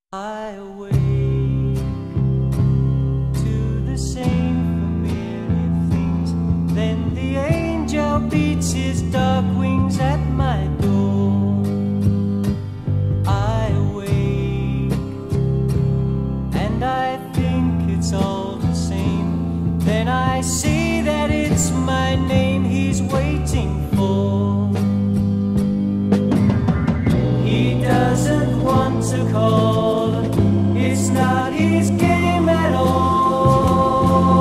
I awake to the same familiar things. Then the angel beats his dark wings at my door. I awake and I think it's all the same. Then I see that it's my name he's waiting for. He doesn't want to call. It's not his game at all.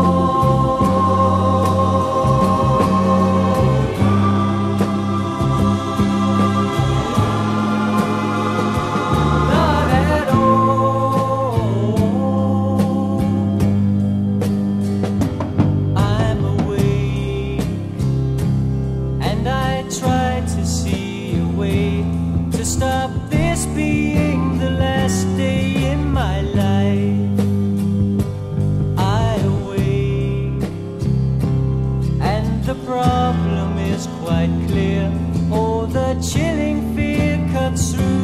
Not at all. I'm awake and I try to see a way to stop this being the last day in my life. I awake and the problem is quite clear. Oh, the chilling fear cuts through